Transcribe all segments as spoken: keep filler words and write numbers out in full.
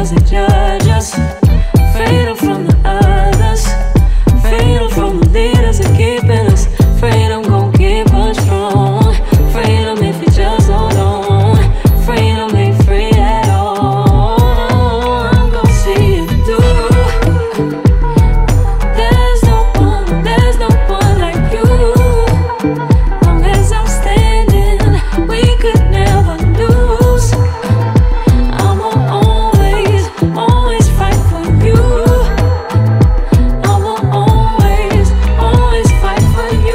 cause they judge us. Freedom from the others, freedom from the leaders that keeping us. Freedom gon' keep us strong. Freedom if you just hold on. Freedom ain't free at all. I'm gon' see it through. There's no one, there's no one like you. Long as I'm standing, we could never lose. I'ma always, always fight for you. I'ma always, always fight for you.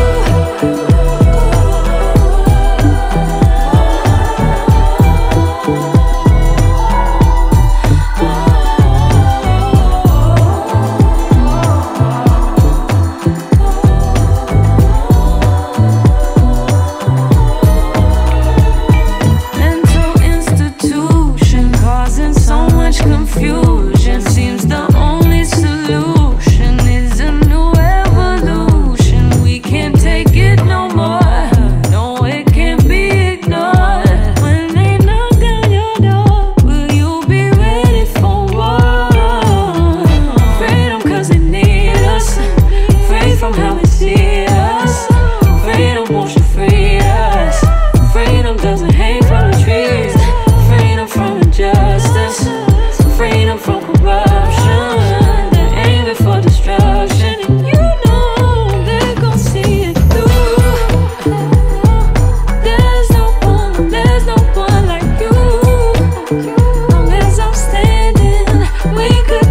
Mental institution causing so much confusion. Seems the only solution is a new evolution. We can't take it no more. No, it can't be ignored. When they knock on your door, will you be ready for war? Freedom cause they need us. Free from how they see us. Freedom, won't you free us? Freedom doesn't hang from the trees. Freedom from injustice. Freedom from corruption. They're aiming for destruction. And you know they're gon' see it through. There's no one, there's no one like you. Long as I'm standing, we could